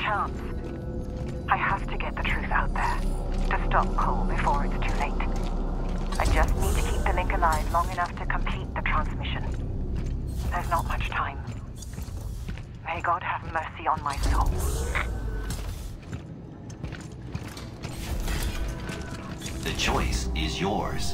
chance. I have to get the truth out there, to stop Cole before it's too late. I just need to keep the link alive long enough to complete the transmission. There's not much time. May God have mercy on my soul. The choice is yours.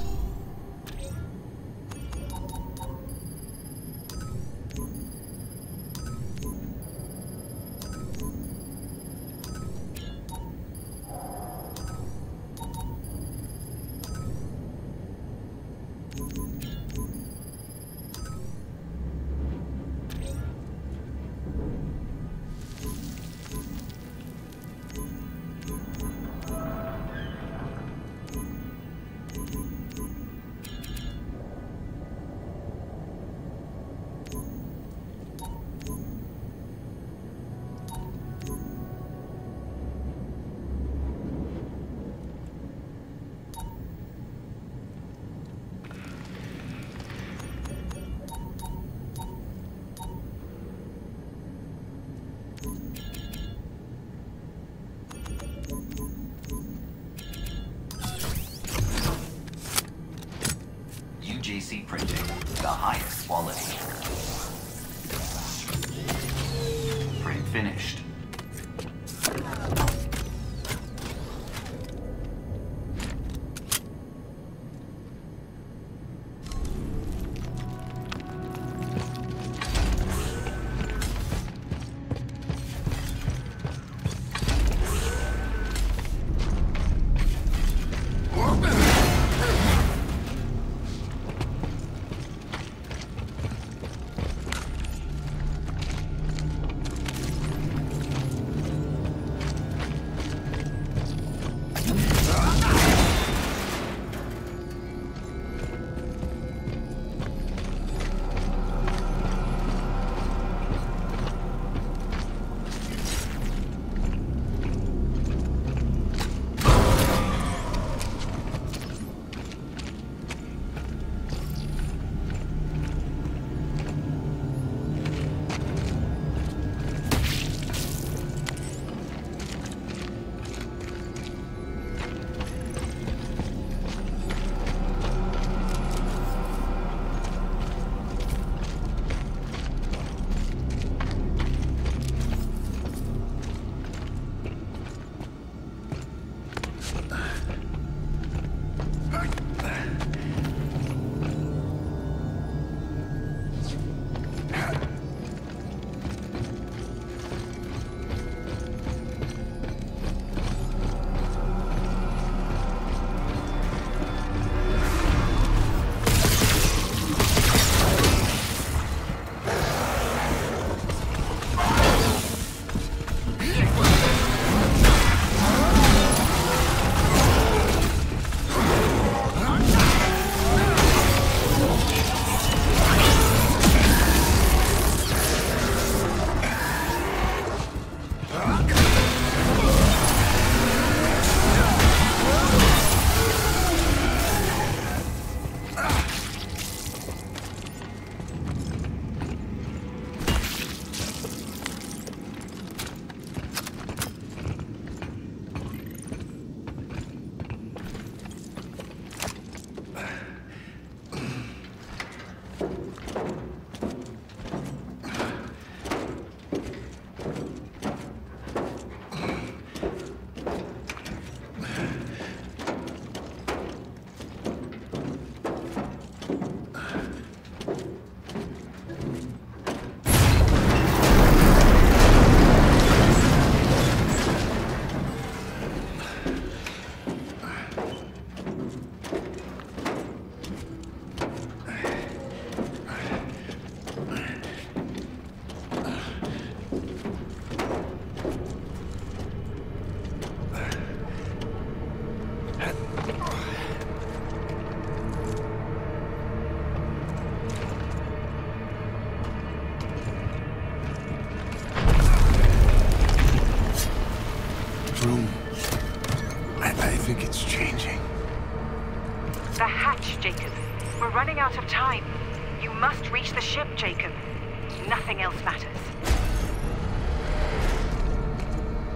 UJC printing, the highest quality. Print finished. think it's changing. The hatch, Jacob. We're running out of time. You must reach the ship, Jacob. Nothing else matters.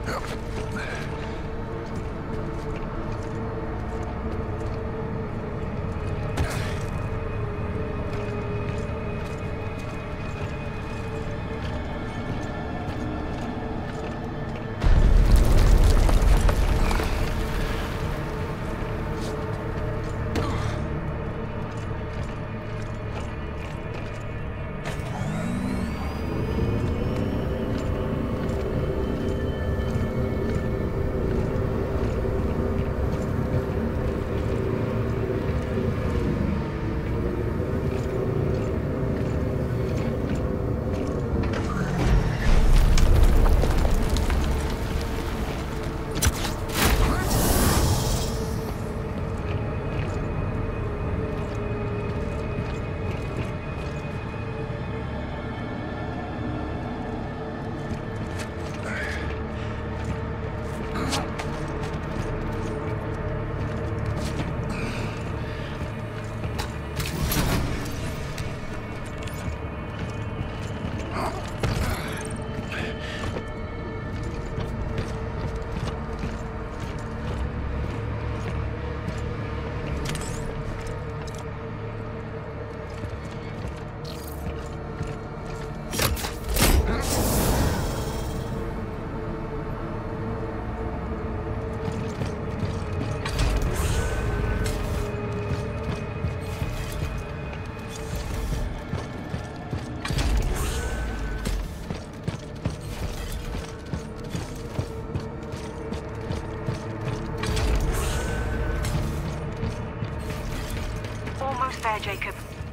There, Jacob.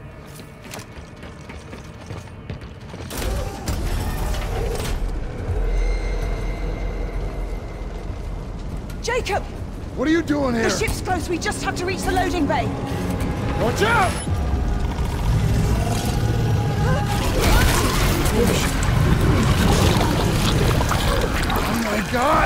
Jacob! What are you doing here? The ship's close. We just have to reach the loading bay. Watch out! Oh my God!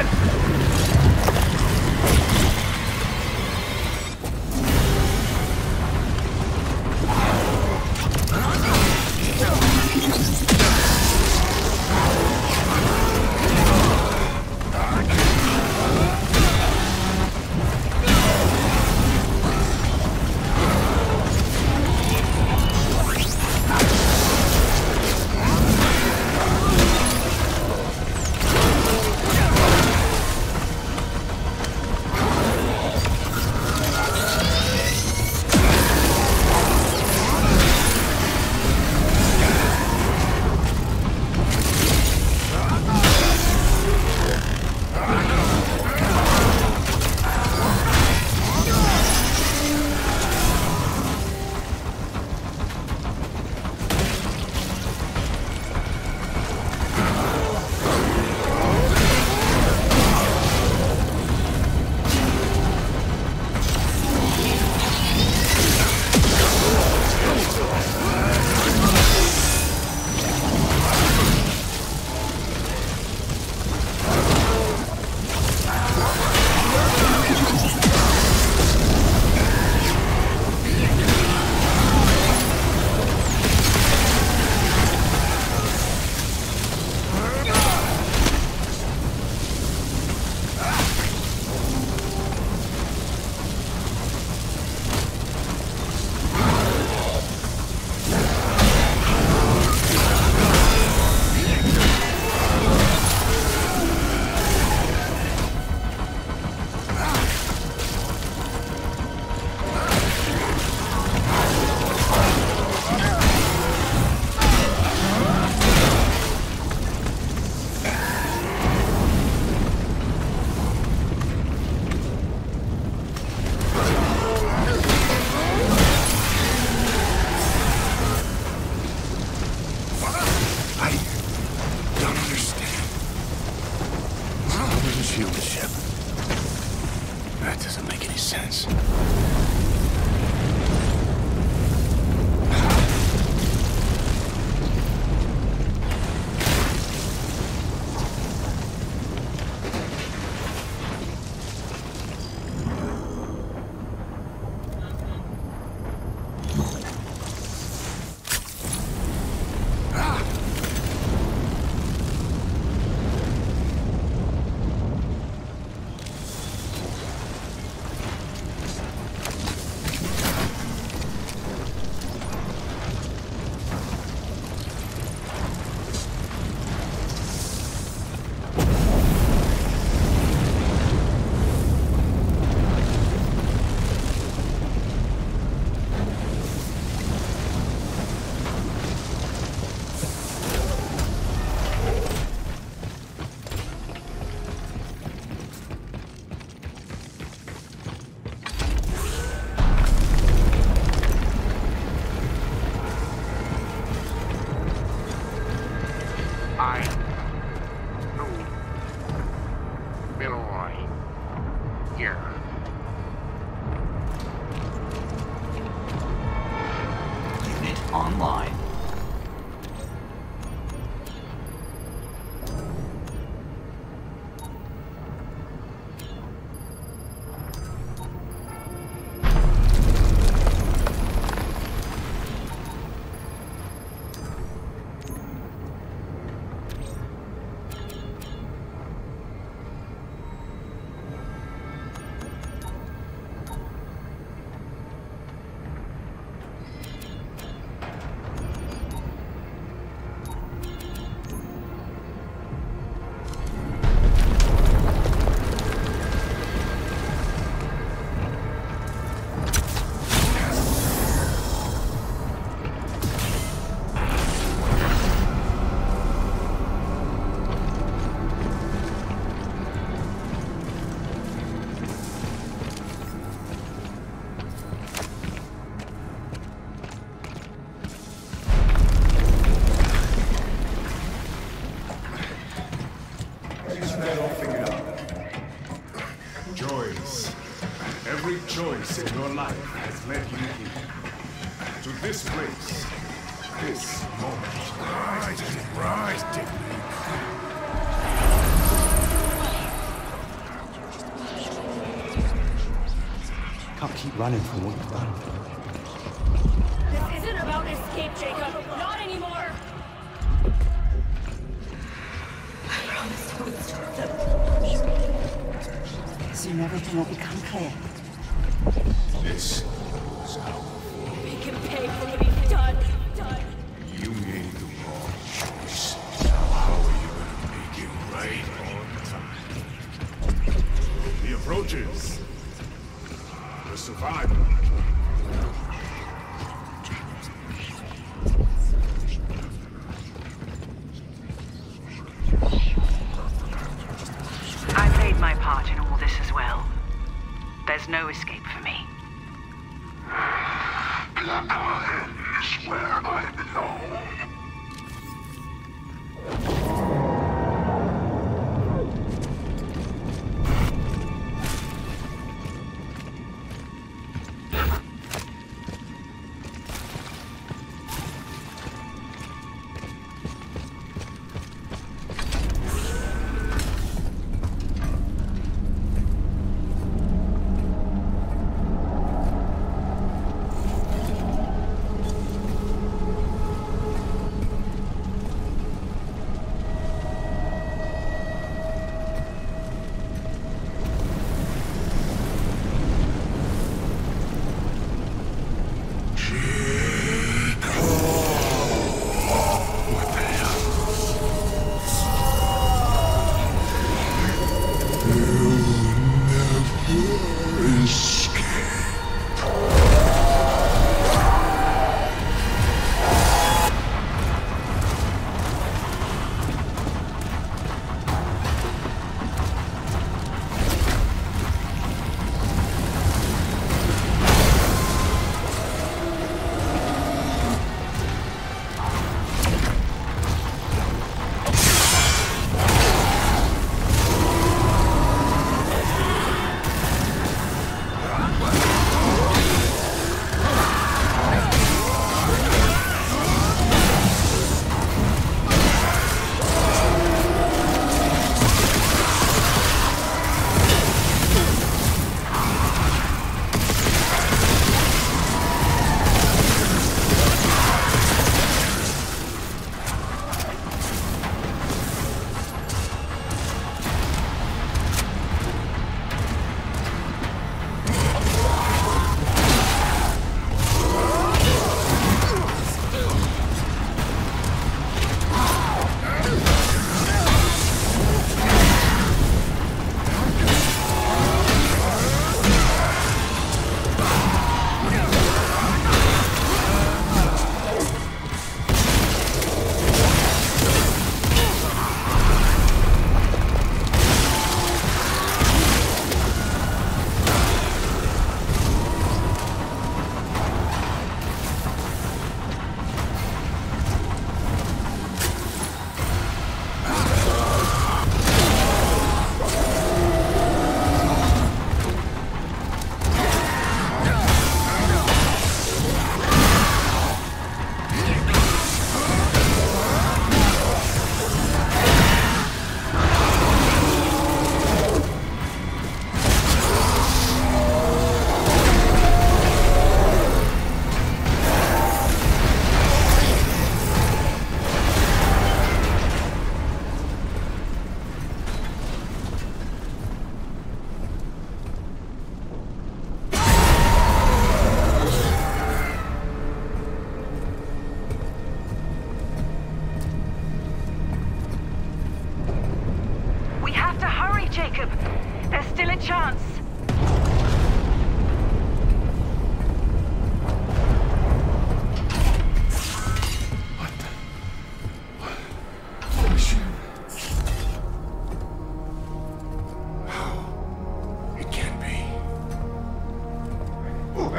here. Unit online. Every choice in your life has led you here. To this place, this moment. Right, Can't keep running from what you've done. This isn't about escape, Jacob. Not anymore. I promised I would stop them. Soon everything will become clear. This is how Make him pay for what he's done. you made the wrong choice. Now how are you gonna make it right all the time? The approaches. The survivor. I played my part in all this as well. There's no escape for me. Blackheart is where I belong.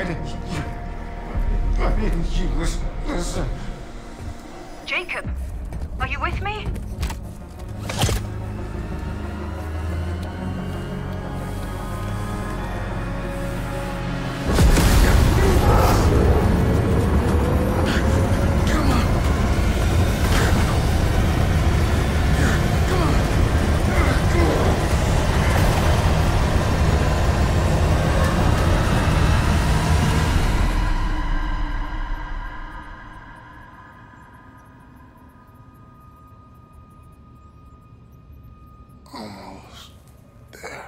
Listen. Jacob, are you with me? Almost there.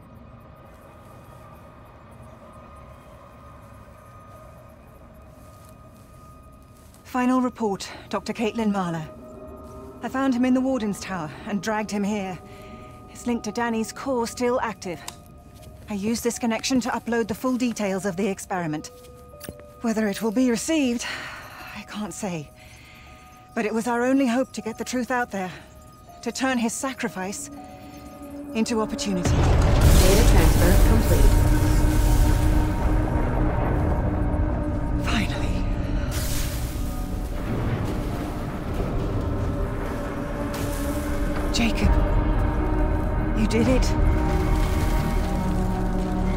Final report, Dr. Caitlin Marler. I found him in the Warden's Tower and dragged him here. His link to Danny's core still active. I used this connection to upload the full details of the experiment. Whether it will be received, I can't say. But it was our only hope to get the truth out there. To turn his sacrifice into opportunity. Data transfer complete. Finally. Jacob, you did it.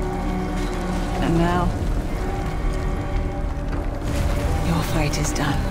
And now, your fight is done.